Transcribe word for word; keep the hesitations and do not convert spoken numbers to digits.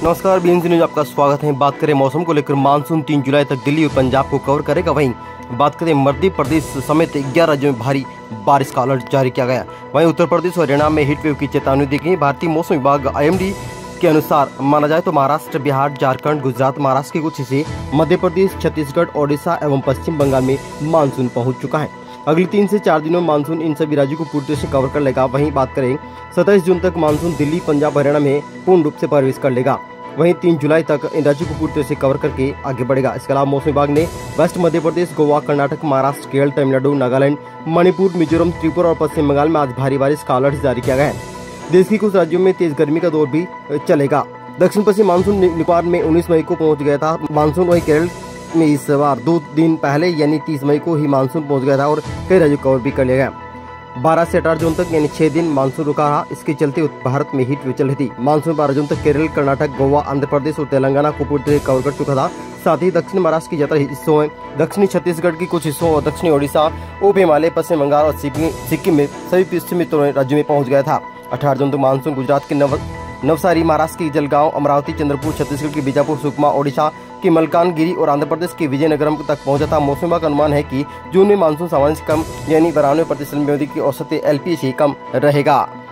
नमस्कार, BNC news आपका स्वागत है। बात करें मौसम को लेकर, मानसून तीन जुलाई तक दिल्ली और पंजाब को कवर करेगा। वहीं बात करें मध्य प्रदेश समेत ग्यारह राज्यों में भारी बारिश का अलर्ट जारी किया गया। वहीं उत्तर प्रदेश और हरियाणा में हीट वेव की चेतावनी दी गई। भारतीय मौसम विभाग आईएमडी के अनुसार माना जाए तो महाराष्ट्र, बिहार, झारखंड, गुजरात, महाराष्ट्र के कुछ हिस्से, मध्य प्रदेश, छत्तीसगढ़, ओडिशा एवं पश्चिम बंगाल में मानसून पहुंच चुका है। अगले तीन से चार दिनों में मानसून इन सभी राज्यों को पूरी तरह से कवर कर लेगा। वहीं बात करें सत्ताईस जून तक मानसून दिल्ली, पंजाब, हरियाणा में पूर्ण रूप से प्रवेश कर लेगा। वहीं तीन जुलाई तक इन राज्यों को पूरी तरह से कवर करके आगे बढ़ेगा। इसके अलावा मौसम विभाग ने वेस्ट मध्य प्रदेश, गोवा, कर्नाटक, महाराष्ट्र, केरल, तमिलनाडु, नागालैंड, मणिपुर, मिजोरम, त्रिपुरा और पश्चिम बंगाल में आज भारी बारिश का अलर्ट जारी किया गया है। देश के कुछ राज्यों में तेज गर्मी का दौर भी चलेगा। दक्षिण पश्चिम मानसून नेपाल में उन्नीस मई को पहुंच गया था। मानसून वही केरल में इस बार दो दिन पहले यानी तीस मई को ही मानसून पहुंच गया था और कई राज्यों कवर भी कर लिया गया। बारह से अठारह जून तक यानी छह दिन मानसून रुका रहा। इसके चलते भारत में हीट वेव चल रही थी। मानसून बारह जून तक केरल, कर्नाटक, गोवा, आंध्र प्रदेश और तेलंगाना को पूरी तरह कवर कर चुका था। साथ ही दक्षिण महाराष्ट्र की ज्यादा हिस्सों में, दक्षिणी छत्तीसगढ़ की कुछ हिस्सों और दक्षिणी ओडिशा, उप हिमालय, पश्चिम बंगाल और सिक्किम में सभी पश्चिमी राज्यों में पहुंच गया था। अठारह जून तक मानसून गुजरात के नव नवसारी, महाराष्ट्र की जलगांव, अमरावती, चंद्रपुर, छत्तीसगढ़ की बीजापुर, सुकमा, ओडिशा की मलकानगिरी और आंध्र प्रदेश के विजयनगरम तक पहुंचा था। मौसम विभाग का अनुमान है कि जून में मानसून सामान्य से कम यानी बानवे प्रतिशत में की औसत एलपी से कम रहेगा।